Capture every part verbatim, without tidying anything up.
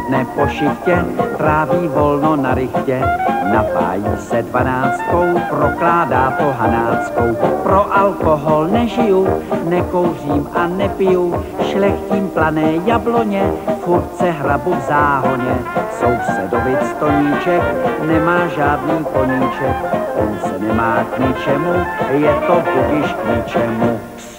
dne po šichtě, tráví volno na rychtě. Napájí se dvanáctkou, prokládá to hanáckou. Pro alkohol nežiju, nekouřím a nepiju, šlechtím plané jabloně, furt se hrabu v záhoně. Sousedovic Toníček nemá žádný koníček, on se nemá k ničemu, je to budiš k ničemu.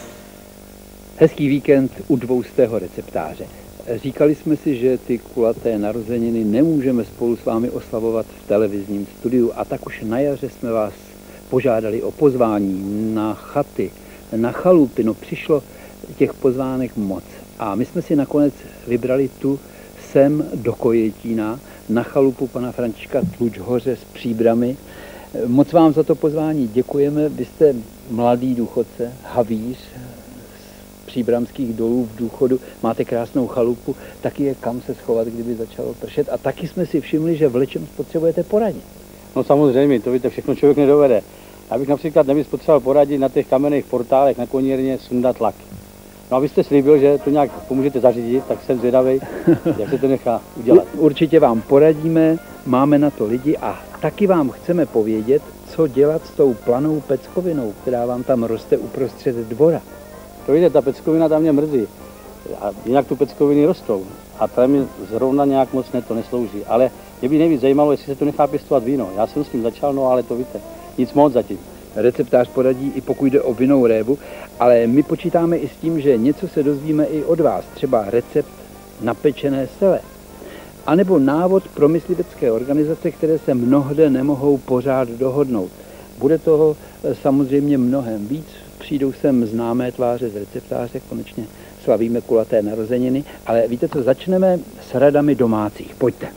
Hezký víkend u dvoustého receptáře. Říkali jsme si, že ty kulaté narozeniny nemůžeme spolu s vámi oslavovat v televizním studiu, a tak už na jaře jsme vás požádali o pozvání na chaty, na chalupy. No, přišlo těch pozvánek moc a my jsme si nakonec vybrali tu sem do Kojetína na chalupu pana Františka Tlučhoře s Příbrami. Moc vám za to pozvání děkujeme. Vy jste mladý důchodce, havíř Příbramských dolů v důchodu, máte krásnou chalupu, taky je kam se schovat, kdyby začalo pršet, a taky jsme si všimli, že v lečem potřebujete poradit. No samozřejmě, to víte, všechno člověk nedovede. Já bych například nebys potřeboval poradit na těch kamenných portálech na konírně sundat laky. No a vy jste slíbil, že to nějak pomůžete zařídit, tak jsem zvědavý, jak se to nechá udělat. Určitě vám poradíme, máme na to lidi a taky vám chceme povědět, co dělat s tou planou peckovinou, která vám tam roste uprostřed dvora. To víte, ta peckovina tam mě mrzí. A jinak tu peckoviny rostou. A tam mi zrovna nějak moc ne to neslouží. Ale mě by nejvíc zajímalo, jestli se to nechá pěstovat víno. Já jsem s tím začal, no ale to víte, nic moc zatím. Receptář poradí i pokud jde o vinnou révu, ale my počítáme i s tím, že něco se dozvíme i od vás. Třeba recept na pečené sele. A nebo návod pro myslivecké organizace, které se mnohde nemohou pořád dohodnout. Bude toho samozřejmě mnohem víc. Přijdou sem známé tváře z receptáře, konečně slavíme kulaté narozeniny, ale víte co, začneme s radami domácích. Pojďte.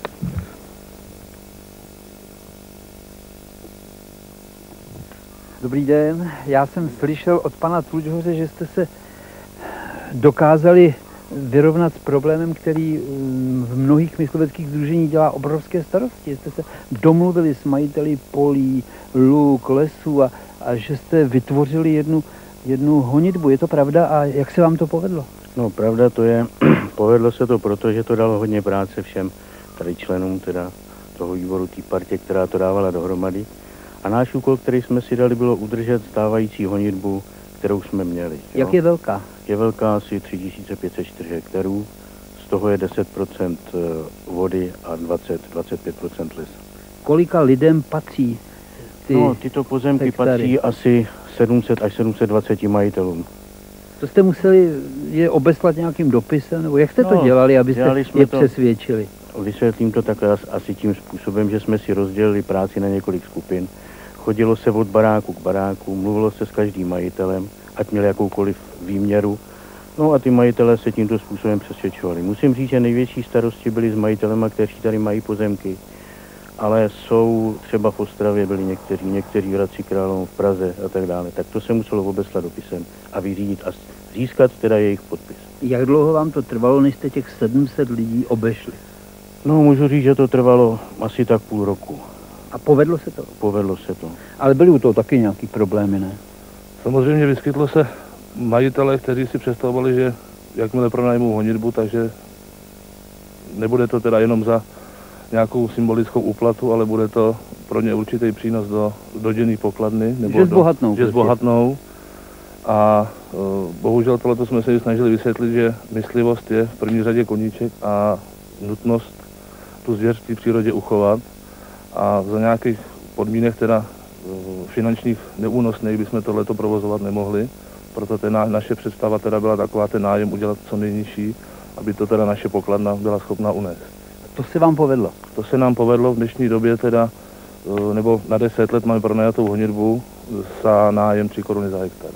Dobrý den, já jsem slyšel od pana Tlučhoře, že jste se dokázali vyrovnat s problémem, který v mnohých mysliveckých sdruženích dělá obrovské starosti. Jste se domluvili s majiteli polí, luk, lesů a, a že jste vytvořili jednu, jednu honitbu. Je to pravda a jak se vám to povedlo? No pravda to je, povedlo se to proto, že to dalo hodně práce všem tady členům teda toho výboru, té partě, která to dávala dohromady. A náš úkol, který jsme si dali, bylo udržet stávající honitbu, kterou jsme měli. Jak jo? Je velká? Je velká asi tři tisíce pět set čtyři hektarů, z toho je deset procent vody a dvacet až dvacet pět procent les. Kolika lidem patří ty No, tyto pozemky hektary? Patří asi sedm set až sedm set dvacet majitelům. To jste museli je obeslat nějakým dopisem, nebo jak jste no, to dělali, abyste je to, přesvědčili? Vysvětlím to takhle asi tím způsobem, že jsme si rozdělili práci na několik skupin. Chodilo se od baráku k baráku, mluvilo se s každým majitelem, ať měl jakoukoliv výměru. No a ty majitelé se tímto způsobem přesvědčovali. Musím říct, že největší starosti byly s majitelema, kteří tady mají pozemky, ale jsou třeba v Ostravě byli někteří, někteří v Hradci Králové, v Praze a tak dále. Tak to se muselo obeslat dopisem a vyřídit a získat teda jejich podpis. Jak dlouho vám to trvalo, než jste těch sedm set lidí obešli? No, můžu říct, že to trvalo asi tak půl roku. A povedlo se to? Povedlo se to. Ale byly u toho taky nějaký problémy, ne? Samozřejmě vyskytlo se majitele, kteří si představovali, že jakmile pronajmou honitbu, takže nebude to teda jenom za nějakou symbolickou úplatu, ale bude to pro ně určitý přínos do, do denní pokladny. Nebo že zbohatnou. Že zbohatnou. A uh, bohužel tohleto jsme se snažili vysvětlit, že myslivost je v první řadě koníček a nutnost tu zvěř v té přírodě uchovat. A za nějakých podmínek teda finančních neúnosných bychom tohleto provozovat nemohli. Proto ten naše představa teda byla taková, ten nájem udělat co nejnižší, aby to teda naše pokladna byla schopna unést. To se vám povedlo? To se nám povedlo v dnešní době teda, nebo na deset let máme pronajatou honitbu za nájem tři koruny za hektar.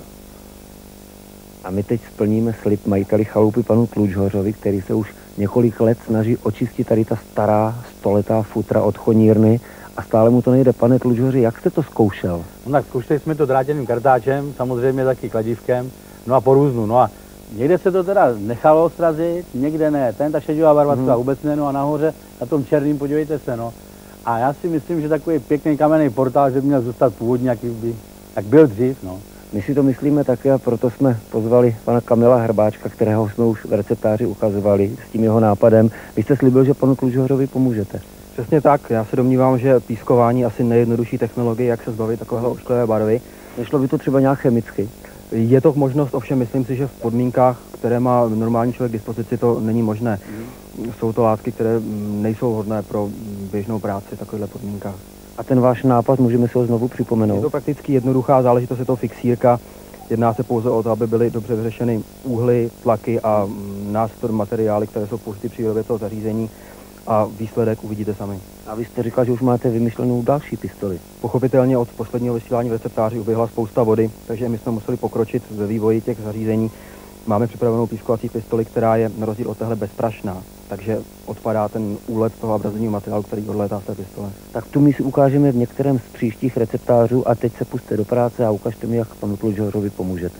A my teď splníme slib majiteli chalupy panu Tlučhořovi, který se už několik let snaží očistit tady ta stará stoletá futra od chonírny a stále mu to nejde. Pane Tlučhoři, jak jste to zkoušel? No tak zkoušeli jsme to drátěným kartáčem, samozřejmě taky kladívkem, no a po různu. No a někde se to teda nechalo srazit, někde ne. Ten ta šedivá barva hmm. vůbec ne, no a nahoře na tom černým podívejte se, no. A já si myslím, že takový pěkný kamenný portál, že by měl zůstat původně, jaký by, jak byl dřív, no. My si to myslíme taky a proto jsme pozvali pana Kamila Hrbáčka, kterého jsme už v receptáři ukazovali s tím jeho nápadem. Vy jste slíbil, že panu Klučhořovi pomůžete. Přesně tak, já se domnívám, že pískování je asi nejjednodušší technologie, jak se zbavit takovéhle ošklivé barvy. Nešlo by to třeba nějak chemicky? Je to možnost, ovšem myslím si, že v podmínkách, které má normální člověk k dispozici, to není možné. Mm. Jsou to látky, které nejsou vhodné pro běžnou práci v takovýchto podmínkách. A ten váš nápad, můžeme si ho znovu připomenout? Je to prakticky jednoduchá záležitost, je to fixírka. Jedná se pouze o to, aby byly dobře vyřešeny úhly, tlaky a nástroj materiály, které jsou použity při výrobě toho zařízení. A výsledek uvidíte sami. A vy jste říkal, že už máte vymyšlenou další pistoli. Pochopitelně od posledního vysílání v receptáři uběhla spousta vody, takže my jsme museli pokročit ve vývoji těch zařízení. Máme připravenou pískovací pistoli, která je na rozdíl od téhle bezprašná, takže odpadá ten úlet toho abrazivního materiálu, který odlétá z té pistole. Tak tu my si ukážeme v některém z příštích receptářů a teď se pusťte do práce a ukažte mi, jak panu Klučhořovi pomůžete.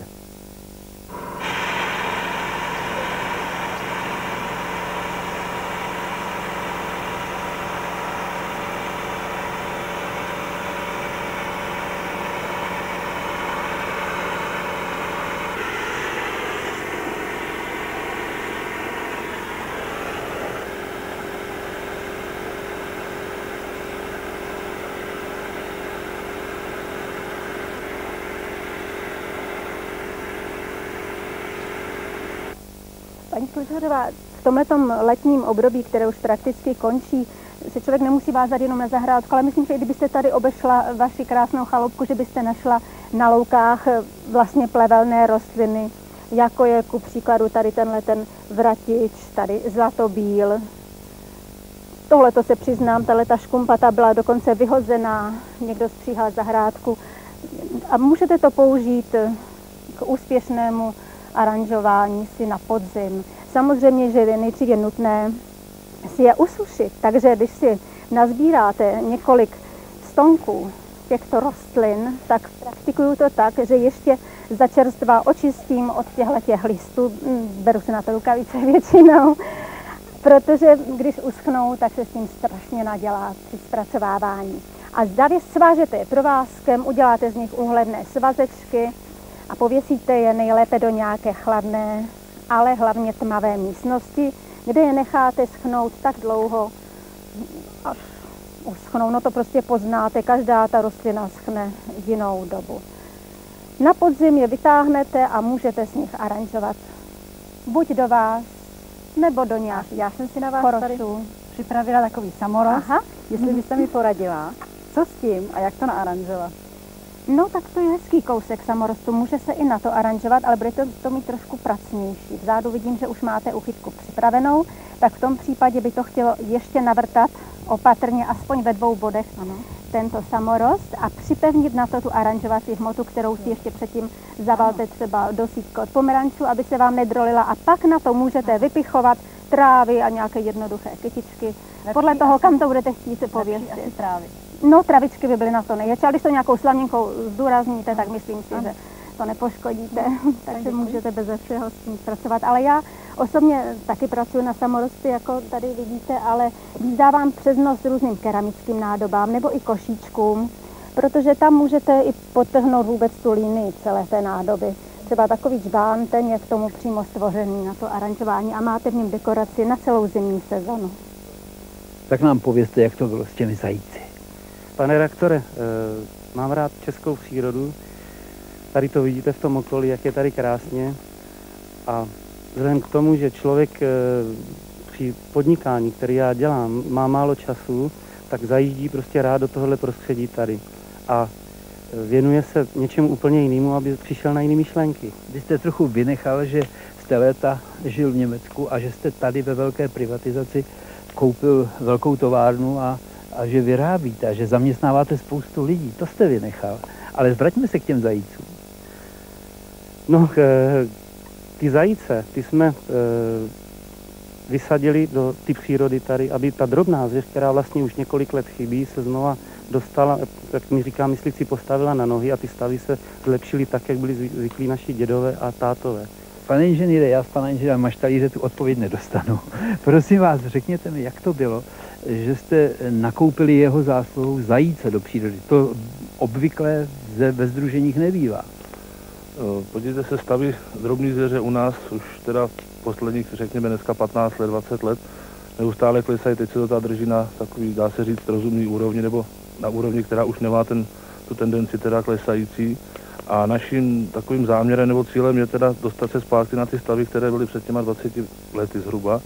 Paní Klučhořová, v tomhletom letním období, které už prakticky končí, se člověk nemusí vázat jenom na zahrádku, ale myslím, že i kdybyste tady obešla vaši krásnou chaloupku, že byste našla na loukách vlastně plevelné rostliny, jako je ku příkladu tady tenhle ten vratič, tady zlatobíl. Tohle to se přiznám, tato škumpata byla dokonce vyhozená, někdo stříhal zahrádku a můžete to použít k úspěšnému aranžování si na podzim. Samozřejmě, že je nejdříve nutné si je usušit, takže když si nazbíráte několik stonků těchto rostlin, tak praktikuju to tak, že ještě za čerstva očistím od těchto listů, beru si na to rukavice většinou, protože když uschnou, tak se s tím strašně nadělá při zpracovávání. A zavě svážete je provázkem, uděláte z nich úhledné svazečky a pověsíte je nejlépe do nějaké chladné, ale hlavně tmavé místnosti, kde je necháte schnout tak dlouho, až uschnou. No to prostě poznáte, každá ta rostlina schne jinou dobu. Na podzim je vytáhnete a můžete z nich aranžovat buď do vás, nebo do nějakých. Já jsem si na vás chorošů. tady připravila takový samorost, Aha. jestli byste mi poradila, co s tím a jak to naaranžovat. No tak to je hezký kousek samorostu, může se i na to aranžovat, ale bude to, to mít trošku pracnější. Vzadu vidím, že už máte uchytku připravenou, tak v tom případě by to chtělo ještě navrtat opatrně, aspoň ve dvou bodech, ano, tento samorost a připevnit na to tu aranžovací hmotu, kterou si ještě předtím zavalte třeba do sítky od pomerančů, aby se vám nedrolila a pak na to můžete vypichovat trávy a nějaké jednoduché kytičky, lepší podle toho, asi, kam to budete chtít se pověsit. Asi trávy. No, travičky by byly na to nejlepší, ale když to nějakou slaninkou zdůrazníte, tak myslím si, že to nepoškodíte, takže můžete bez všeho s tím pracovat. Ale já osobně taky pracuji na samorosty, jako tady vidíte, ale dávám přednost různým keramickým nádobám nebo i košíčkům, protože tam můžete i podtrhnout vůbec tu linii celé té nádoby. Třeba takový džbán, ten je k tomu přímo stvořený na to aranžování a máte v něm dekoraci na celou zimní sezonu. Tak nám povězte, jak to bylo s těmi zajíci. Pane redaktore, mám rád českou přírodu. Tady to vidíte v tom okolí, jak je tady krásně. A vzhledem k tomu, že člověk při podnikání, který já dělám, má málo času, tak zajíždí prostě rád do tohohle prostředí tady. A věnuje se něčemu úplně jinému, aby přišel na jiné myšlenky. Vy jste trochu vynechal, že jste léta žil v Německu a že jste tady ve velké privatizaci koupil velkou továrnu a, a že vyrábíte a že zaměstnáváte spoustu lidí. To jste vynechal. Ale vraťme se k těm zajícům. No, ty zajíce, ty jsme vysadili do ty přírody tady, aby ta drobná zvěř, která vlastně už několik let chybí, se znova dostala, jak mi říká myslící, postavila na nohy a ty stavy se zlepšily tak, jak byli zvyklí naši dědové a tátové. Pane inženýre, já z pana inženýra Maštalíře tu odpověď nedostanu. Prosím vás, řekněte mi, jak to bylo, že jste nakoupili jeho zásluhou zajíce do přírody. To obvykle ve sdruženích nebývá. Podívejte se, stavy drobný zvěře u nás už teda posledních, řekněme dneska patnáct let, dvacet let, neustále klesají. Teď se to ta drží na takový, dá se říct, rozumný úrovni, nebo na úrovni, která už nemá ten, tu tendenci teda klesající. A naším takovým záměrem nebo cílem je teda dostat se zpátky na ty stavy, které byly před těma dvaceti lety zhruba.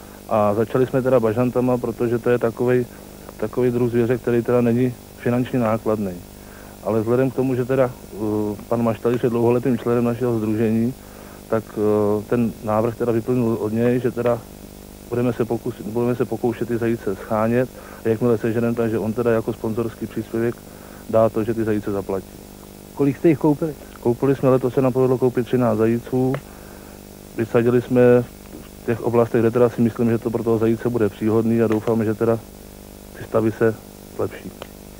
A začali jsme teda bažantama, protože to je takovej, takový druh zvěře, který teda není finančně nákladný. Ale vzhledem k tomu, že teda uh, pan Maštalič je dlouholetým členem našeho sdružení, tak uh, ten návrh teda vyplnil od něj, že teda budeme se, pokusit, budeme se pokoušet ty zajíce schánět a jakmile seženeme, takže on teda jako sponzorský příspěvek dá to, že ty zajíce zaplatí. Kolik jste jich koupili? Koupili jsme, letos se nám povedlo koupit třináct zajíců. Vysadili jsme v těch oblastech, kde teda si myslím, že to pro toho zajíce bude příhodný a doufáme, že teda ty stavy se zlepší.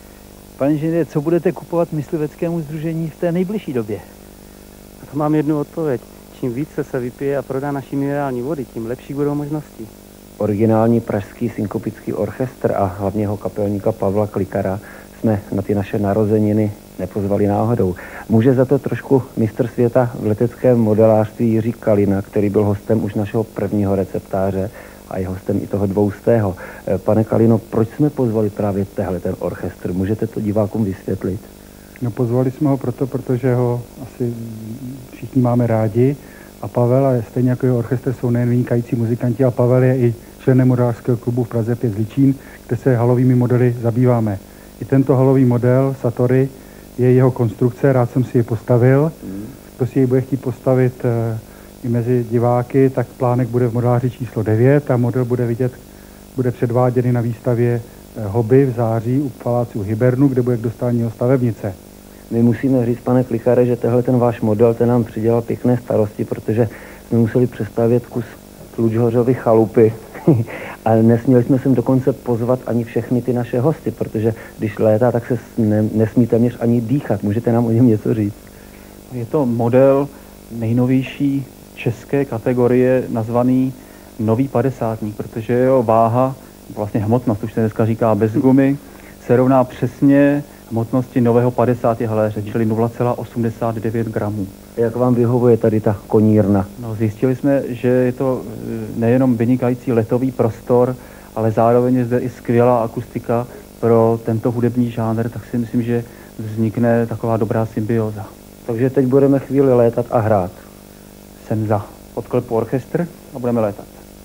Pane inženýre, co budete kupovat mysliveckému sdružení v té nejbližší době? A to mám jednu odpověď. Čím více se vypije a prodá naší minerální vody, tím lepší budou možnosti. Originální pražský synkopický orchestr a hlavně jeho kapelníka Pavla Klikara jsme na ty naše narozeniny nepozvali náhodou. Může za to trošku mistr světa v leteckém modelářství Jiří Kalina, který byl hostem už našeho prvního receptáře a je hostem i toho dvoustého. Pane Kalino, proč jsme pozvali právě tehle ten orchestr? Můžete to divákům vysvětlit? No, pozvali jsme ho proto, protože ho asi všichni máme rádi a Pavel, a stejně jako jeho orchestr, jsou nejen vynikající muzikanti, a Pavel je i členem modelářského klubu v Praze pět Zličín, kde se halovými modely zabýváme. I tento halový model Satori je jeho konstrukce, rád jsem si ji postavil. Kdo si ji bude chtít postavit e, i mezi diváky, tak plánek bude v modeláři číslo devět a model bude vidět, bude předváděný na výstavě e, Hobby v září u palácu Hybernu, kde bude k dostání jeho stavebnice. My musíme říct, pane Klikare, že tenhle ten váš model, ten nám přidělal pěkné starosti, protože jsme museli přestavět kus Tlučhořovy chalupy a nesměli jsme sem dokonce pozvat ani všechny ty naše hosty, protože když létá, tak se ne, nesmí téměř ani dýchat. Můžete nám o něm něco říct? Je to model nejnovější české kategorie nazvaný Nový padesátník, protože jeho váha, vlastně hmotnost, už se dneska říká bez gumy, se rovná přesně hmotnosti nového padesátého haléře, čili nula celá osmdesát devět gramů. Jak vám vyhovuje tady ta konírna? No, zjistili jsme, že je to nejenom vynikající letový prostor, ale zároveň je zde i skvělá akustika pro tento hudební žánr, tak si myslím, že vznikne taková dobrá symbioza. Takže teď budeme chvíli létat a hrát. Jsem za. Odklepu orchestr a budeme létat.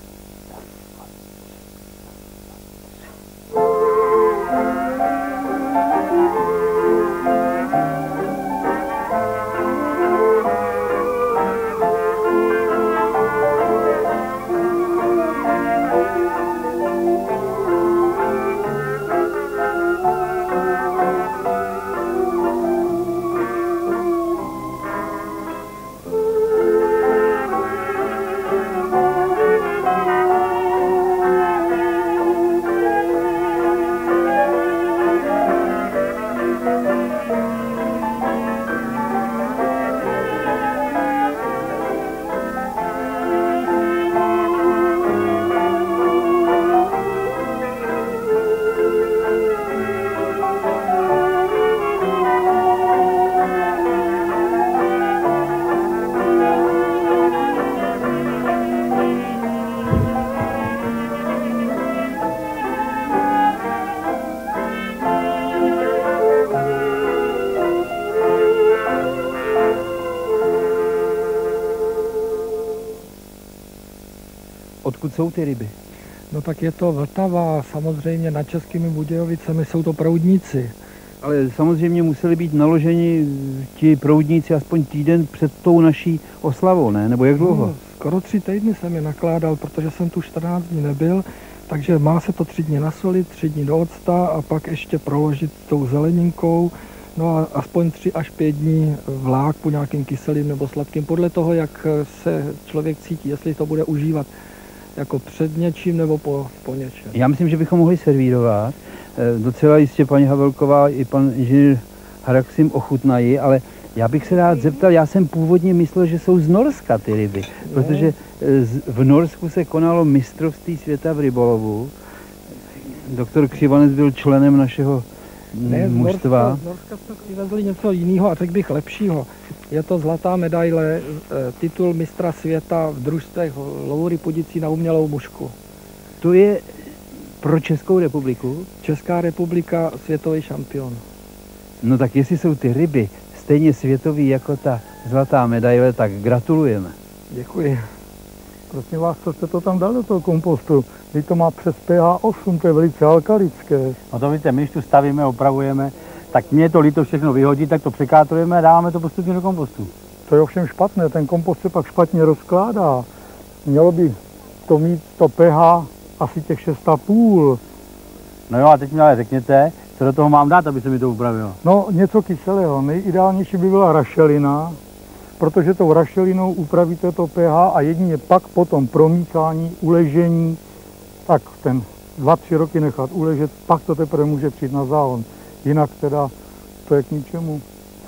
Odkud jsou ty ryby? No tak je to Vltava, samozřejmě nad Českými Budějovicemi jsou to proudníci. Ale samozřejmě museli být naloženi ti proudníci aspoň týden před tou naší oslavou, ne? Nebo jak dlouho? No, skoro tři týdny jsem je nakládal, protože jsem tu čtrnáct dní nebyl, takže má se to tři dny nasolit, tři dny do octa a pak ještě proložit tou zeleninkou, no a aspoň tři až pět dní vlák po nějakým kyselým nebo sladkým, podle toho, jak se člověk cítí, jestli to bude užívat jako před něčím nebo po, po něčem. Já myslím, že bychom mohli servírovat. Docela jistě paní Havelková i pan inženýr Harak si jim ochutnají, ale já bych se rád zeptal, já jsem původně myslel, že jsou z Norska ty ryby, no. Protože v Norsku se konalo mistrovství světa v rybolovu. Doktor Křivanec byl členem našeho Ne, z mužstva. Norska, z Norska jsme přivezli něco jiného a řekl bych lepšího. Je to zlatá medaile, titul mistra světa v družstvech Loury Pudicí na umělou mušku. To je pro Českou republiku? Česká republika světový šampion. No tak jestli jsou ty ryby stejně světový jako ta zlatá medaile, tak gratulujeme. Děkuji. Prosím vás, co jste to tam dal do toho kompostu? Teď to má přes pH osm, to je velice alkalické. No to víte, my když tu stavíme, opravujeme, tak mě je to líto všechno vyhodit, tak to překátrujeme a dáváme to postupně do kompostu. To je ovšem špatné, ten kompost se pak špatně rozkládá. Mělo by to mít to pH asi těch šest a půl. No jo, a teď mi ale řekněte, co do toho mám dát, aby se mi to upravilo. No, něco kyselého. Nejideálnější by byla rašelina, protože tou rašelinou upravíte to pH a jedině pak potom promíchání, uležení, tak ten dva, tři roky nechat uležet, pak to teprve může přijít na záhon. Jinak teda to je k ničemu.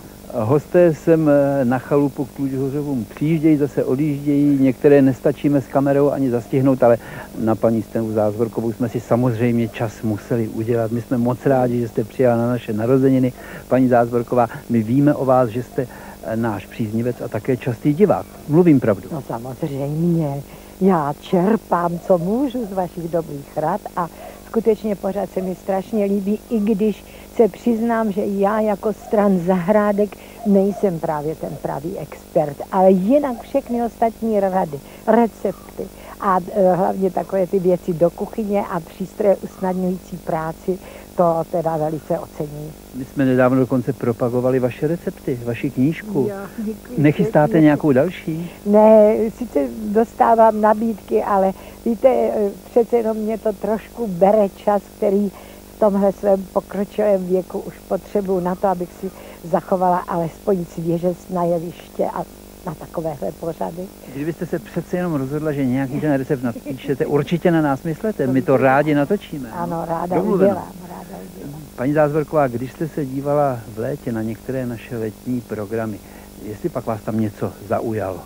Hosté sem na chalupu k Tlučhořovům přijíždějí, zase odjíždějí, některé nestačíme s kamerou ani zastihnout, ale na paní Stenu Zázvorkovou jsme si samozřejmě čas museli udělat. My jsme moc rádi, že jste přijela na naše narozeniny. Paní Zázvorková, my víme o vás, že jste náš příznivec a také častý divák. Mluvím pravdu. No samozřejmě. Já čerpám, co můžu z vašich dobrých rad a skutečně pořád se mi strašně líbí, i když se přiznám, že já jako Stran Zahrádek nejsem právě ten pravý expert, ale jinak všechny ostatní rady, recepty a e, hlavně takové ty věci do kuchyně a přístroje usnadňující práci, to teda velice oceňuji. My jsme nedávno dokonce propagovali vaše recepty, vaši knížku. Jo, děkuji, Nechystáte děkuji. nějakou další? Ne, sice dostávám nabídky, ale víte, přece jenom mě to trošku bere čas, který v tomhle svém pokročilém věku už potřebuji na to, abych si zachovala alespoň svěžest na jeviště a na takovéhle pořady. Kdybyste se přece jenom rozhodla, že nějaký ten recept napíšete, určitě na nás myslete, my to rádi natočíme. Ano, ráda Domluveno. udělám, ráda udělám. Paní Zázvorková, když jste se dívala v létě na některé naše letní programy, jestli pak vás tam něco zaujalo?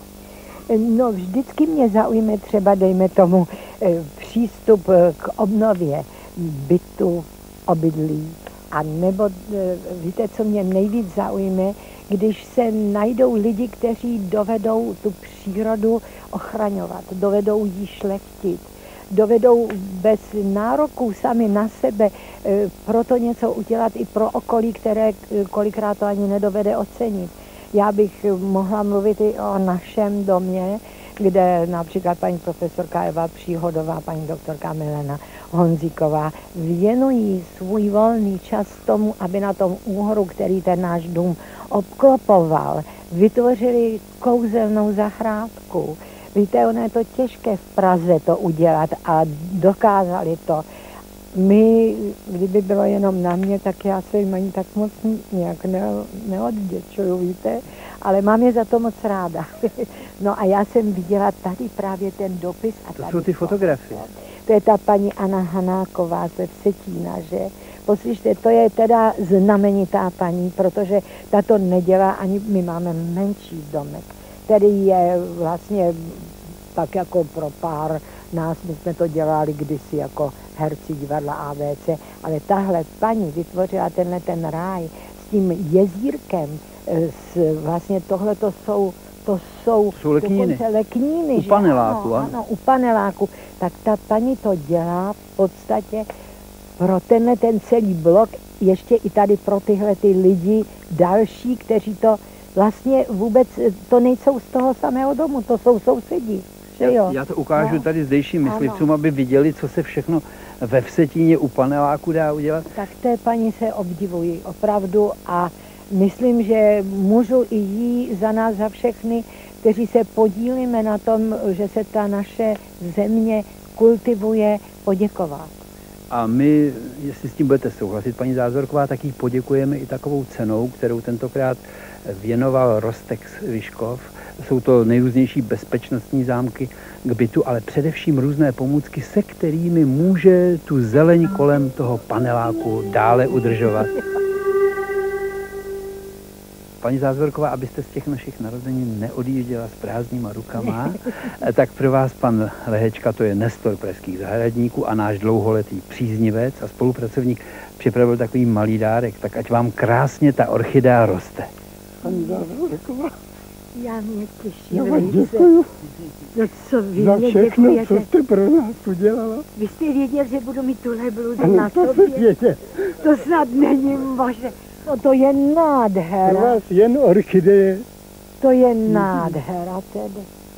No, vždycky mě zaujme třeba, dejme tomu, přístup k obnově bytu, obydlí. A nebo víte, co mě nejvíc zaujme, když se najdou lidi, kteří dovedou tu přírodu ochraňovat, dovedou ji šlechtit, dovedou bez nároků sami na sebe proto něco udělat i pro okolí, které kolikrát to ani nedovede ocenit. Já bych mohla mluvit i o našem domě, kde například paní profesorka Eva Příhodová, paní doktorka Milena Honzíková věnují svůj volný čas tomu, aby na tom úhoru, který ten náš dům obklopoval, vytvořili kouzelnou zahrádku. Víte, ono je to těžké v Praze to udělat a dokázali to. My, kdyby bylo jenom na mě, tak já se jim ani tak moc nějak ne, neodděčuju, víte, ale mám je za to moc ráda. No a já jsem viděla tady právě ten dopis. A To tady jsou ty fotografie. To je ta paní Anna Hanáková ze Vsetína, že? Poslyšte, to je teda znamenitá paní, protože ta to nedělá, ani my máme menší domek, který je vlastně tak jako pro pár nás, my jsme to dělali kdysi jako herci divadla A B C, ale tahle paní vytvořila tenhle ten ráj s tím jezírkem, s, vlastně tohle to jsou, to jsou, jsou lekníny. lekníny. U že? paneláku, ano, ano, u paneláku. Tak ta paní to dělá v podstatě pro tenhle ten celý blok, ještě i tady pro tyhle ty lidi další, kteří to vlastně vůbec, to nejsou z toho samého domu, to jsou sousedí. Že jo? Já to ukážu no. tady zdejším myslivcům, aby viděli, co se všechno ve Vsetíně u paneláku dá udělat. Tak té paní se obdivuji opravdu a myslím, že můžu i jí za nás, za všechny, kteří se podílíme na tom, že se ta naše země kultivuje, poděkovat. A my, jestli s tím budete souhlasit, paní Zázvorková, tak jí poděkujeme i takovou cenou, kterou tentokrát věnoval Rostex Vyškov. Jsou to nejrůznější bezpečnostní zámky k bytu, ale především různé pomůcky, se kterými může tu zeleň kolem toho paneláku dále udržovat. paní Zázvorková, abyste z těch našich narozenin neodjížděla s prázdnýma rukama, tak pro vás pan Lehečka, to je nestor pražských zahradníků a náš dlouholetý příznivec a spolupracovník, připravil takový malý dárek, tak ať vám krásně ta orchidea roste. Paní Zázvorková. Já mě těším. Já vám děkuju. No co vy za mě všechno, děkujete. co jste pro nás udělala. Vy jste věděl, že budu mít tuhle bluzu Ano, na to sobě? jsem věděl. To snad není možné. No to je nádhera. Pro vás jen orchideje. To je nádhera tedy.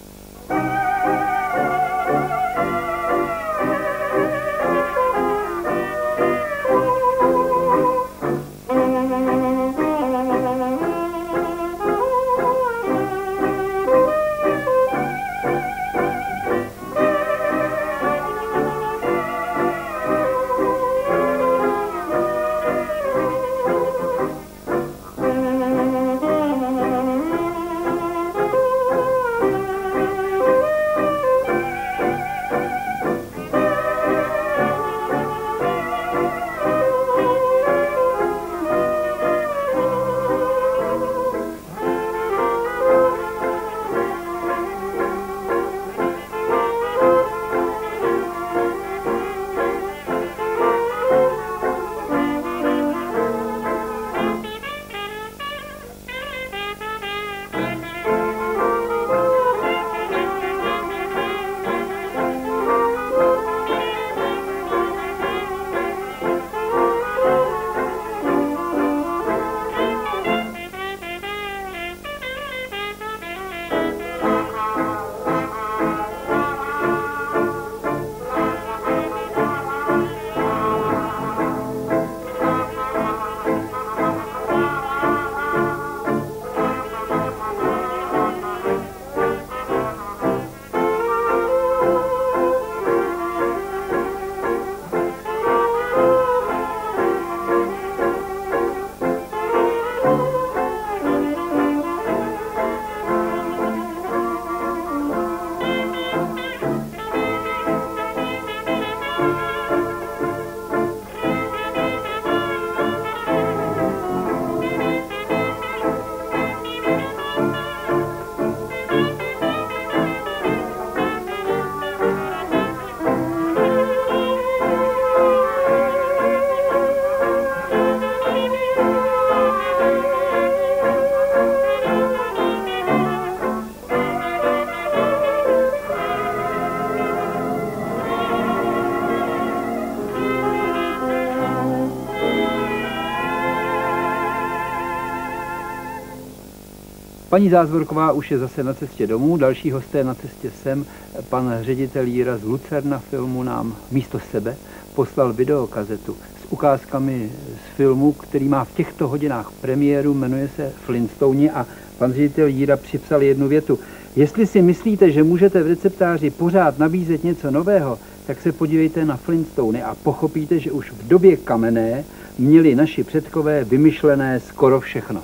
Paní Zázvorková už je zase na cestě domů, další hosté na cestě sem. Pan ředitel Jíra z Lucerna filmu nám místo sebe poslal videokazetu s ukázkami z filmu, který má v těchto hodinách premiéru, jmenuje se Flintstoni, a pan ředitel Jíra připsal jednu větu. Jestli si myslíte, že můžete v receptáři pořád nabízet něco nového, tak se podívejte na Flintstony a pochopíte, že už v době kamenné měli naši předkové vymyšlené skoro všechno.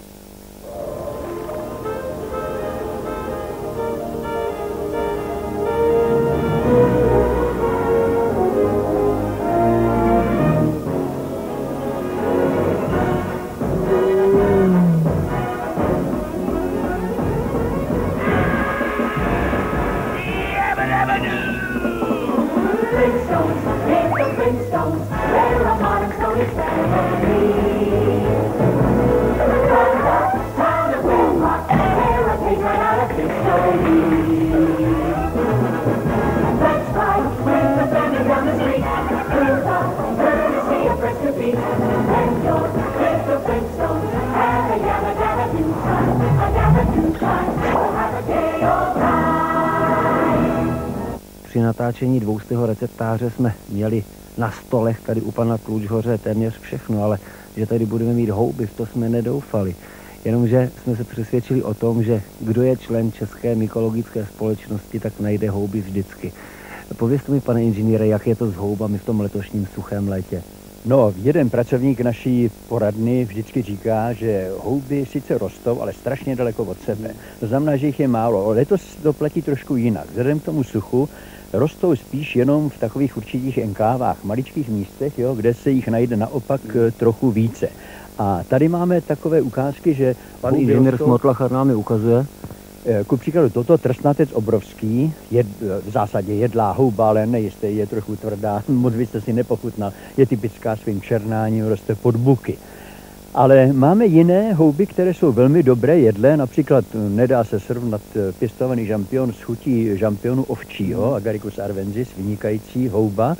Při natáčení dvoustého receptáře jsme měli na stolech tady u pana Tlučhoře téměř všechno, ale že tady budeme mít houby, v to jsme nedoufali. Jenomže jsme se přesvědčili o tom, že kdo je člen České mykologické společnosti, tak najde houby vždycky. Povězte mi, pane inženýre, jak je to s houbami v tom letošním suchém létě? No, jeden pracovník naší poradny vždycky říká, že houby sice rostou, ale strašně daleko od sebe. To znamená, že jich je málo. Letos to platí trošku jinak. Vzhledem k tomu suchu rostou spíš jenom v takových určitých enkávách, maličkých místech, jo, kde se jich najde naopak trochu více. A tady máme takové ukázky, že... Pan inženýr Smotlachar nám je ukazuje. Ku příkladu toto trstnatec obrovský, je v zásadě jedlá houba, ale nejisté, je trochu tvrdá, moc byste si nepochutnal, je typická svým černáním, roste pod buky. Ale máme jiné houby, které jsou velmi dobré jedlé, například nedá se srovnat pěstovaný žampion s chutí žampionu ovčího, Agaricus arvensis, vynikající houba,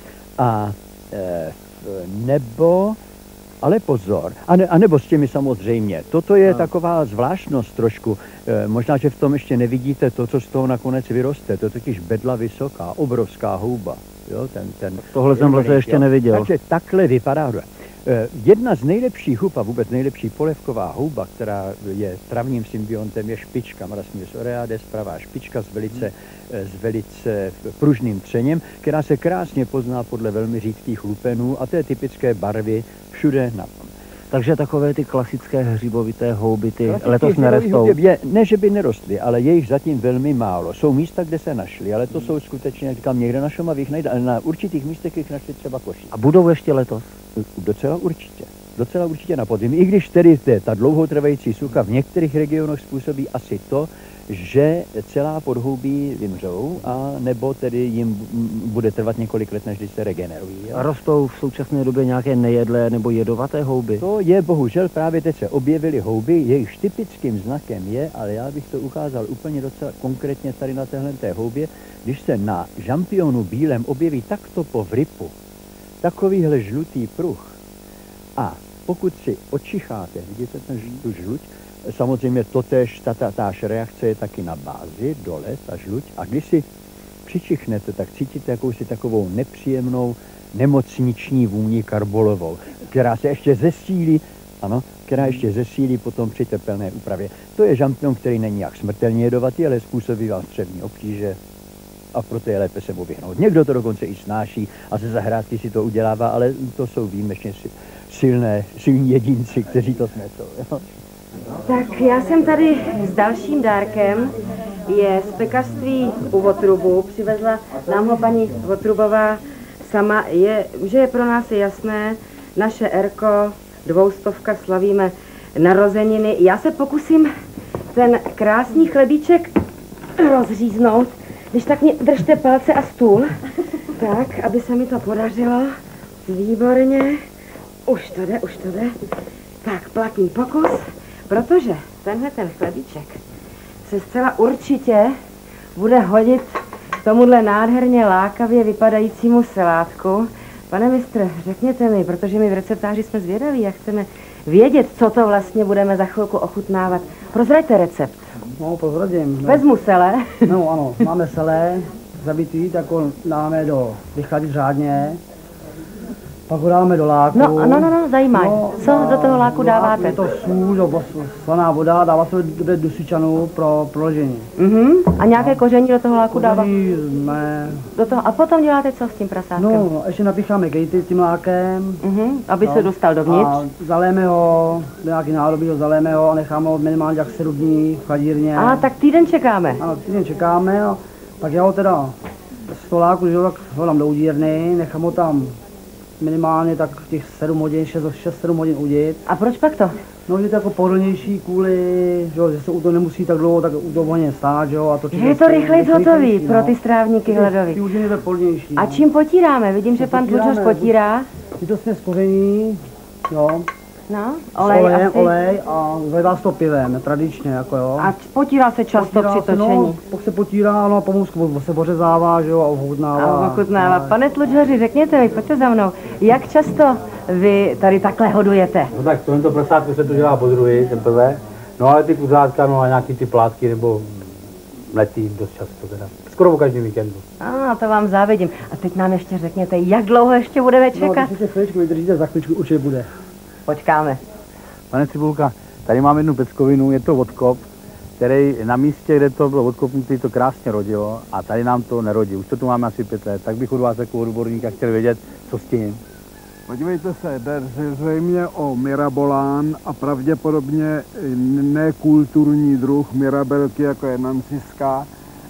a e, nebo... Ale pozor, a, ne, a nebo s těmi samozřejmě. Toto je no. taková zvláštnost trošku. E, možná, že v tom ještě nevidíte to, co z toho nakonec vyroste. To je totiž bedla vysoká, obrovská houba. Jo, ten, ten, Tohle jsem vlastně ještě neviděl. Takže takhle vypadá. E, jedna z nejlepších hub a vůbec nejlepší polevková houba, která je travním symbiontem, je špička. Marasmius oreades, pravá špička s velice, hmm. s velice pružným třeněm, která se krásně pozná podle velmi řídkých lupenů a té typické barvy všude na tom. Takže takové ty klasické hřibovité houby, ty Klasický letos nerostou? Je, ne, že by nerostly, ale je jich zatím velmi málo. Jsou místa, kde se našly, ale to hmm. jsou skutečně, jak říkám, někde na Šumavě jich najde, ale na určitých místech jich našli třeba Koši. A budou ještě letos? Docela určitě. Docela určitě na podzim. I když tedy ta dlouhotrvající sucha v některých regionech způsobí asi to, že celá podhoubí vymřou, a nebo tedy jim bude trvat několik let, než se regenerují. A rostou v současné době nějaké nejedlé nebo jedovaté houby? To je bohužel, právě teď se objevily houby, jejichž typickým znakem je, ale já bych to ukázal úplně docela konkrétně tady na téhle té houbě, když se na žampionu bílém objeví takto po vrypu takovýhle žlutý pruh, a pokud si očicháte, vidíte ten, tu žluť, samozřejmě totéž, ta, ta, táž reakce je taky na bázi, dole, ta žluť, a když si přičichnete, tak cítíte jakousi takovou nepříjemnou nemocniční vůni karbolovou, která se ještě zesílí, ano, která ještě zesílí potom při tepelné úpravě. To je žampion, který není jak smrtelně jedovatý, ale způsobí vám střevní obtíže, a proto je lépe se mu vyhnout. Někdo to dokonce i snáší a ze zahrádky si to udělává, ale to jsou výjimečně silné, silní jedinci, kteří to snesou. Jo? Tak já jsem tady s dalším dárkem, je z pekařství u Votrubu, přivezla nám ho paní Votrubová sama, je, že je pro nás jasné, naše Erko, dvoustovka, slavíme narozeniny. Já se pokusím ten krásný chlebíček rozříznout, když tak mě držte palce a stůl, tak, aby se mi to podařilo. Výborně, už to jde, už to jde. Tak, platný pokus. Protože tenhle ten chlebíček se zcela určitě bude hodit tomuhle nádherně lákavě vypadajícímu salátku. Pane mistr, řekněte mi, protože my v receptáři jsme zvědaví a chceme vědět, co to vlastně budeme za chvilku ochutnávat. Prozraďte recept. No, prozradím. No. Vezmu selé. No ano, máme selé zabitý, tak ho dáme do, vychladit řádně. Pak ho dáme do láku. No, no, no, no zajímá. No, co do toho láku dáváte? Je to sůl, nebo slaná voda, dává se do dusičanu pro proležení. Mhm. A nějaké no. koření do toho láku dává? Ne. Do toho. A potom děláte co s tím prasátkem? No, ještě napícháme gejty tím lákem. Mhm. Aby no. se dostal dovnitř. A zaléme ho, do nějaký nádobí ho zaléme ho a necháme ho minimálně jak sedm dní v chladírně. A tak týden čekáme. Ano, týden čekáme. A pak já ho teda z toho láku, když ho tak ho dám do udírny, nechám ho tam minimálně tak těch sedm hodin, šest sedm hodin udit. A proč pak to? No, že to jako pohodlnější kvůli, že se u toho nemusí tak dlouho tak u toho voně stát, že jo. A to je to rychleji hotový no. pro ty strávníky hladový. Ty už je to pohodlnější. A čím potíráme? Vidím, že pan Tlučoř potírá. Je to směs koření, jo. No, olej, olej, asi. olej a zvedá se to pivem, tradičně, jako jo. A potírá se často potírá při točení? No, pak se potírá, no a pomůžku se ořezává, že jo, a ochutnává. A ochutnává. Pane Tlučoři, řekněte mi, pojďte za mnou, jak často vy tady takhle hodujete? No tak tohle prasátko se to dělá po druhý, teprve. No ale ty kuřátka, no a nějaký ty plátky nebo mletý dost často teda. Skoro po každém víkendu. A to vám závidím. A teď nám ještě řekněte, jak dlouho ještě budeme čekat? No, když se chvíličku vydržíte, za chvíličku určitě bude. Počkáme. Pane Cibulka, tady mám jednu peckovinu, je to odkop, který na místě, kde to bylo odkopnutý, to krásně rodilo a tady nám to nerodí. Už to tu máme asi pět let, tak bych od vás jako odborníka chtěl vědět, co s tím. Podívejte se, jde zřejmě o mirabolán a pravděpodobně nekulturní druh mirabelky, jako je nanciska,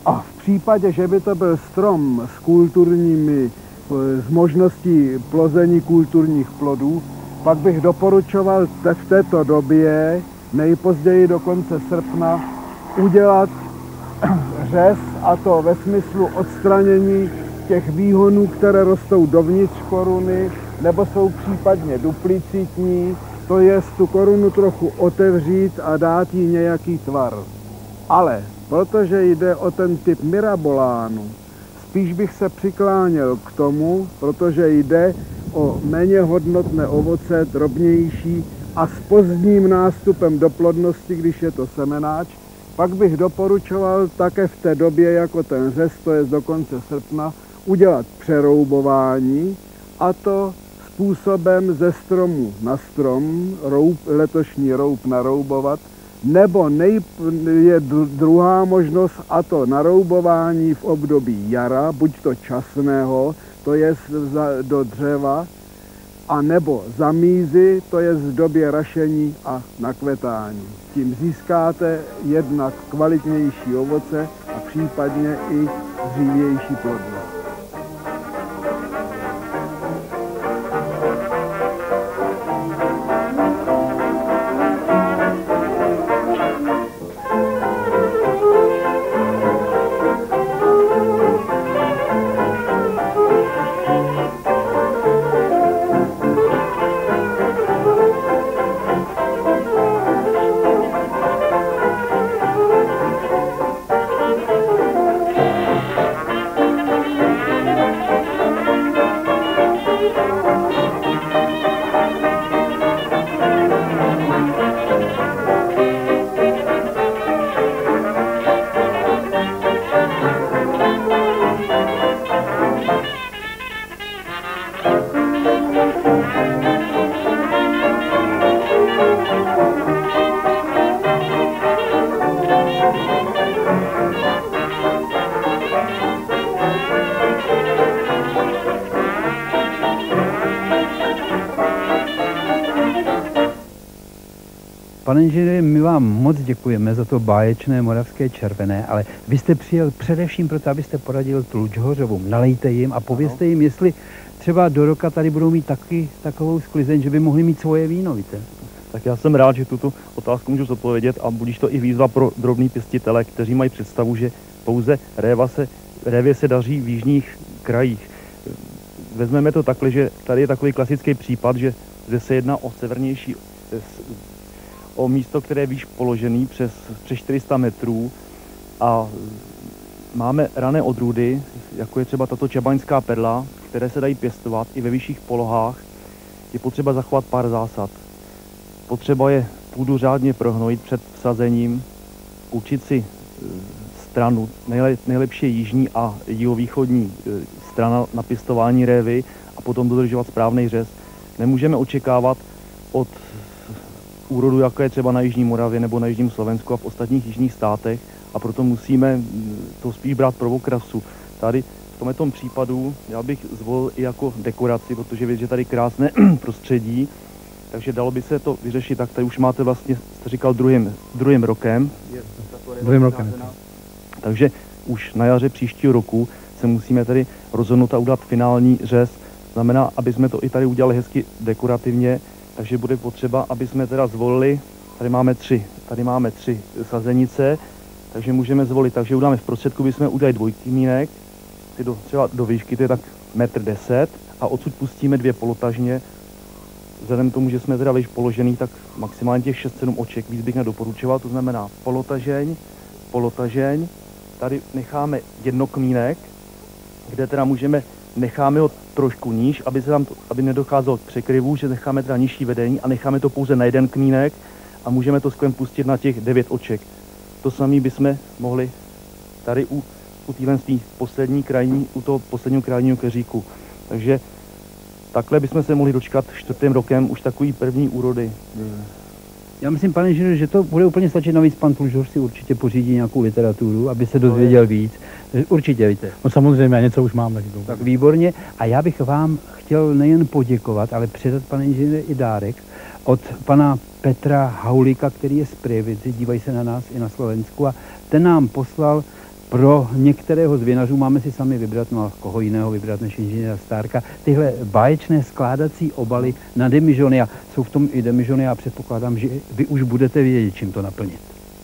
A v případě, že by to byl strom s kulturními, s možností plození kulturních plodů, pak bych doporučoval te, v této době, nejpozději do konce srpna, udělat řez, a to ve smyslu odstranění těch výhonů, které rostou dovnitř koruny, nebo jsou případně duplicitní, to je tu korunu trochu otevřít a dát jí nějaký tvar. Ale protože jde o ten typ mirabolánu, spíš bych se přikláněl k tomu, protože jde o méně hodnotné ovoce, drobnější a s pozdním nástupem do plodnosti, když je to semenáč, pak bych doporučoval také v té době, jako ten řez, to je do konce srpna, udělat přeroubování, a to způsobem ze stromu na strom, roub, letošní roub naroubovat, nebo nej, je druhá možnost, a to naroubování v období jara, buď to časného, to je do dřeva, a nebo zamízy, to je v době rašení a nakvetání. Tím získáte jednak kvalitnější ovoce a případně i dřívější plodnost. Pane inženýře, my vám moc děkujeme za to báječné moravské červené, ale vy jste přijel především proto, abyste poradil Tlučhořovům. Nalejte jim a povězte jim, jestli třeba do roka tady budou mít taky takovou sklizeň, že by mohli mít svoje víno, víte? Tak já jsem rád, že tuto otázku můžu zodpovědět, a budíš to i výzva pro drobný pěstitele, kteří mají představu, že pouze réva se, révě se daří v jižních krajích. Vezmeme to takhle, že tady je takový klasický případ, že zde se jedná o severnější, o místo, které je výš položený přes, přes čtyři sta metrů, a máme rané odrůdy, jako je třeba tato čabaňská perla, které se dají pěstovat i ve vyšších polohách. Je potřeba zachovat pár zásad. Potřeba je půdu řádně prohnojit před vsazením, učit si stranu, nejlep, nejlepší je jižní a jihovýchodní strana na pěstování révy, a potom dodržovat správný řez. Nemůžeme očekávat od úrodu, jako je třeba na Jižní Moravě nebo na Jižním Slovensku a v ostatních jižních státech, a proto musíme to spíš brát pro okrasu. Tady v tomto případu já bych zvolil i jako dekoraci, protože víte, že tady krásné prostředí, takže dalo by se to vyřešit. Tak tady už máte vlastně, jste říkal, druhým, druhým rokem. Druhým rokem. Takže už na jaře příštího roku se musíme tady rozhodnout a udělat finální řez. Znamená, aby jsme to i tady udělali hezky dekorativně, takže bude potřeba, aby jsme teda zvolili, tady máme tři, tady máme tři sazenice, takže můžeme zvolit, takže uděláme v prostředku, bychom udělali dvojkmínek, ty do, třeba do výšky, to je tak metr deset, a odsud pustíme dvě polotažně. Vzhledem k tomu, že jsme teda výš položený, tak maximálně těch šest sedm oček, víc bych nedoporučoval, to znamená polotažeň, polotažeň, tady necháme jednokmínek, kde teda můžeme, necháme ho trošku níž, aby se tam to, aby nedocházelo k překryvu, že necháme teda nižší vedení a necháme to pouze na jeden kmínek a můžeme to skvěle pustit na těch devět oček. To samé bychom mohli tady u, u téhle poslední krajní, u toho posledního krajního keříku. Takže takhle bychom se mohli dočkat čtvrtým rokem už takový první úrody. Já myslím, pane inženýr, že to bude úplně stačit, navíc pan Tlučhoř si určitě pořídí nějakou literaturu, aby se dozvěděl víc. Určitě, víte. No samozřejmě, něco už mám. Tak výborně. A já bych vám chtěl nejen poděkovat, ale předat, pane inženýre, i dárek od pana Petra Haulíka, který je z Prievidzy, dívají se na nás i na Slovensku, a ten nám poslal Pro některého z vinařů máme si sami vybrat, no a koho jiného vybrat než inženýra Stárka, tyhle báječné skládací obaly na demižony. A jsou v tom i demižony a předpokládám, že vy už budete vědět, čím to naplnit.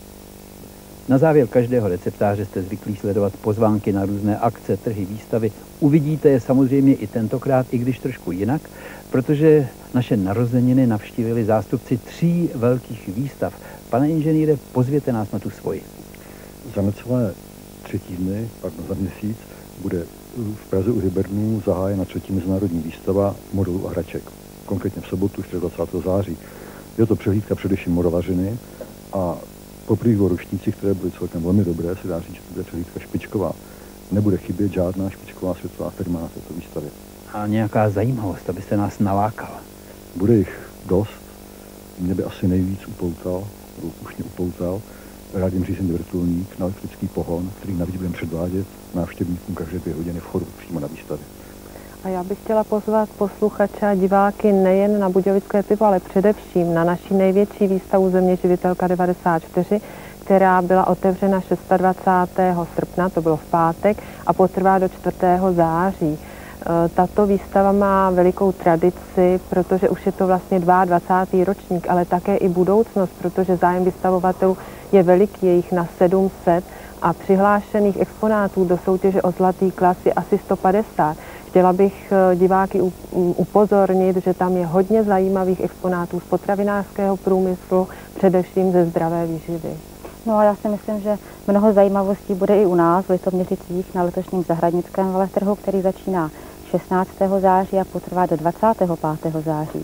Na závěr každého receptáře jste zvyklí sledovat pozvánky na různé akce, trhy, výstavy. Uvidíte je samozřejmě i tentokrát, i když trošku jinak, protože naše narozeniny navštívili zástupci tří velkých výstav. Pane inženýre, pozvěte nás na tu svoji. Za necelé tři týdny, pardon, za měsíc, bude v Praze u Hybernů zahájena třetí mezinárodní výstava modelů a hraček. Konkrétně v sobotu dvacátého čtvrtého září. Je to přehlídka především modevařiny a po prvních ročnících, které byly celkem velmi dobré, se dá říct, že to bude přehlídka špičková. Nebude chybět žádná špičková světová firma na této výstavě. A nějaká zajímavost, abyste nás nalákal? Bude jich dost. Mě by asi nejvíc upoutal, nebo už mě upoutal, rádiem řízený vrtulník na elektrický pohon, který navíc budeme předvádět návštěvníkům každé dvě hodiny v chodu přímo na výstavě. A já bych chtěla pozvat posluchače a diváky nejen na Budějovické pivo, ale především na naši největší výstavu Země živitelka devadesát čtyři, která byla otevřena dvacátého šestého srpna, to bylo v pátek, a potrvá do čtvrtého září. Tato výstava má velikou tradici, protože už je to vlastně dvacátý druhý ročník, ale také i budoucnost, protože zájem vystavovatelů je veliký, je jich na sedm set a přihlášených exponátů do soutěže o zlatý klas je asi sto padesát. Chtěla bych diváky upozornit, že tam je hodně zajímavých exponátů z potravinářského průmyslu, především ze zdravé výživy. No a já si myslím, že mnoho zajímavostí bude i u nás v Litoměřicích na letošním zahradnickém veletrhu, který začíná šestnáctého září a potrvá do dvacátého pátého září.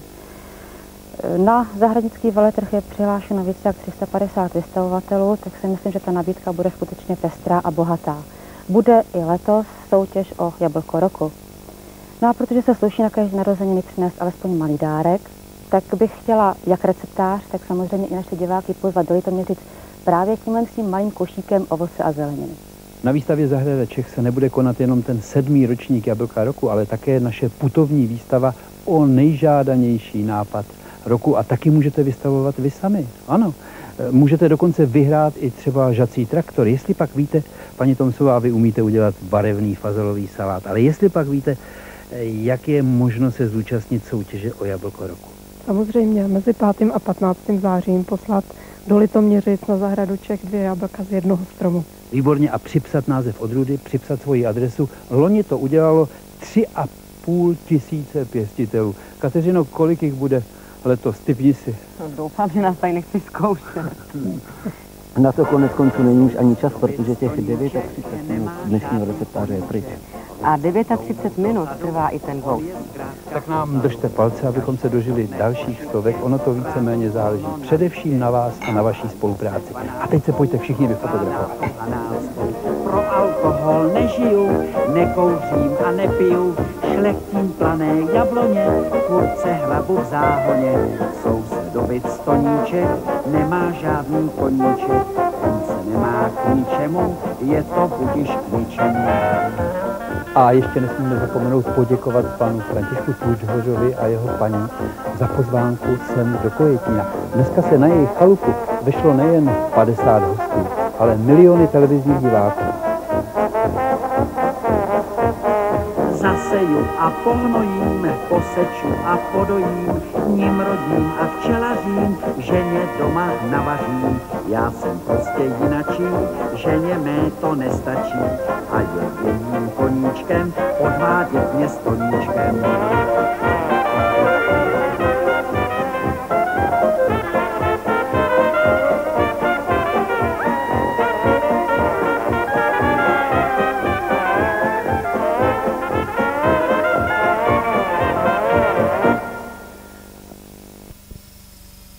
Na zahradnický veletrh je přihlášeno více jak tři sta padesát vystavovatelů, tak si myslím, že ta nabídka bude skutečně pestrá a bohatá. Bude i letos soutěž o jablko roku. No a protože se sluší na každé narozeniny přinést alespoň malý dárek, tak bych chtěla jak receptář, tak samozřejmě i naše diváky pozvat do Litoměřic právě tímhle s tím malým košíkem ovoce a zeleniny. Na výstavě Zahrada Čech se nebude konat jenom ten sedmý ročník jablka roku, ale také naše putovní výstava o nejžádanější nápad roku a taky můžete vystavovat vy sami. Ano, můžete dokonce vyhrát i třeba žací traktor. Jestli pak víte, paní Tomsová, vy umíte udělat barevný fazolový salát, ale jestli pak víte, jak je možno se zúčastnit soutěže o jablko roku. Samozřejmě mezi pátým a patnáctým zářím poslat do Litoměřic na Zahradu Čech dvě jablka z jednoho stromu. Výborně, a připsat název odrůdy, připsat svoji adresu. Loni to udělalo tři a půl tisíce pěstitelů. Kateřino, kolik jich bude letos? Typni si. No, doufám, že nás tady nechci zkoušet. Na to konec konců není už ani čas, protože těch třicet minut dnešního receptáře je pryč. A třicet devět minut trvá i ten ghost. Tak nám držte palce, abychom se dožili dalších stovek. Ono to víceméně záleží především na vás a na vaší spolupráci. A teď se pojďte všichni vyfotografovat. Pro alkohol nežiju, nekouřím a nepiju, šlechtím plané jabloně, kurce hrabu v záhoně. Sousedovic Stoníček nemá žádný koníček, on se nemá k ničemu, je to budiš k ničemu. A ještě nesmíme zapomenout poděkovat panu Františku Tlučhořovi a jeho paní za pozvánku sem do Kojetína. Dneska se na jejich chalupu vešlo nejen padesát hostů, ale miliony televizních diváků. Zaseju a pohnojím, poseču a podojím, ním rodím a včelařím, ženě doma navařím. Já jsem prostě jinačí, ženě mé to nestačí a je jejím koníčkem podvádět mě stoníčkem.